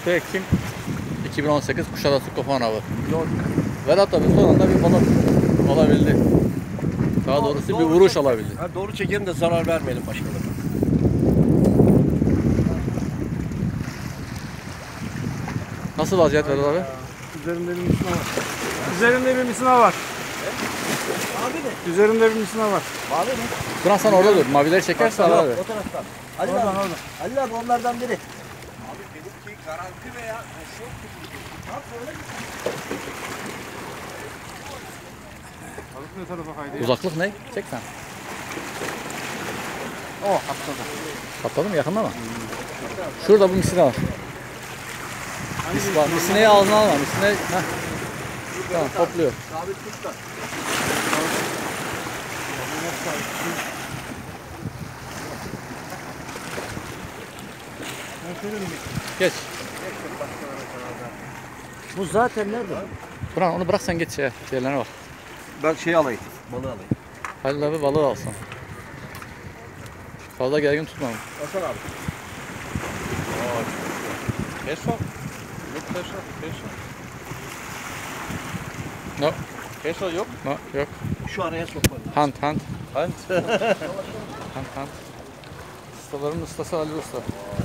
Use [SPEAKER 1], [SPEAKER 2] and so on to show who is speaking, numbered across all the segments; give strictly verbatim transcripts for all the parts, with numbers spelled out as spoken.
[SPEAKER 1] altı Ekim iki bin on sekiz Kuşadası Kopan Avı. Vedat abi son anda bir balık alabildi. Daha doğrusu doğru bir vuruş çek, alabildi.
[SPEAKER 2] Ha, doğru çekelim de zarar vermeyelim başkalarına.
[SPEAKER 1] Nasıl vaziyet Vedat abi?
[SPEAKER 3] Üzerinde bir misina var. Üzerinde bir misina var.
[SPEAKER 2] Abi mi?
[SPEAKER 3] Üzerinde bir misina var.
[SPEAKER 2] Mavi mi?
[SPEAKER 1] Turan sen orada dur. Mavileri çekerse al abi.
[SPEAKER 2] O taraftan. Ali
[SPEAKER 3] Oradan,
[SPEAKER 2] abi.
[SPEAKER 3] oradan.
[SPEAKER 2] Ali abi onlardan biri.
[SPEAKER 4] Abi benimki garanti veya çok
[SPEAKER 3] Balık ne tarafa kaydı?
[SPEAKER 1] Uzaklık ne? Çek sen.
[SPEAKER 3] Oh, atladı.
[SPEAKER 1] Patladı mı? Yakında mı? Şurada bu misine var. Bak misineyi ağzına alma. Misine... Heh. Tamam topluyor.
[SPEAKER 2] Sabit tut da.
[SPEAKER 1] Geç.
[SPEAKER 2] Bu zaten nerede?
[SPEAKER 1] Turan onu bırak sen geç şeye. Diğerlerine bak.
[SPEAKER 2] Ben şey alayım. Balığı alayım.
[SPEAKER 1] Halil abi balığı alsın. Fazla gergin tutma.
[SPEAKER 2] Hasan abi.
[SPEAKER 4] Peso? Yok peso. Peso.
[SPEAKER 1] No.
[SPEAKER 4] Peso yok.
[SPEAKER 1] No. Yok.
[SPEAKER 2] Şu araya sokmadım.
[SPEAKER 1] Hunt hunt.
[SPEAKER 4] Hani
[SPEAKER 1] Hunt hunt. Ustaların ustası Halil Usta.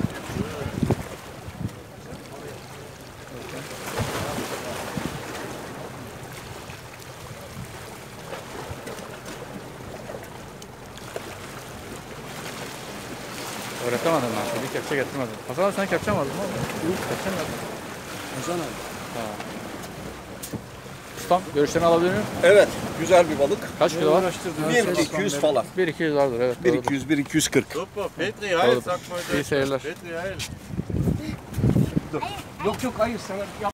[SPEAKER 1] Öğretemedim ben. Bir kepçe getirmedim. Hasan abi sen kepçe mi aldın mı? Yok. Kepçe mi aldın?
[SPEAKER 3] Hasan abi.
[SPEAKER 1] Ha. Ustam görüşlerini alabilir miyim?
[SPEAKER 2] Evet. Güzel bir balık.
[SPEAKER 1] Kaç kilo var?
[SPEAKER 2] bir iki yüz falan.
[SPEAKER 1] bir iki yüz vardır evet.
[SPEAKER 2] bir
[SPEAKER 1] doğrudur.
[SPEAKER 2] iki yüz bir iki yüz kırk.
[SPEAKER 4] Dopo, Petri, hayır
[SPEAKER 1] Doğru.
[SPEAKER 4] sakma.
[SPEAKER 1] İyi seyirler.
[SPEAKER 4] Petri, hayır.
[SPEAKER 2] Yok yok hayır sana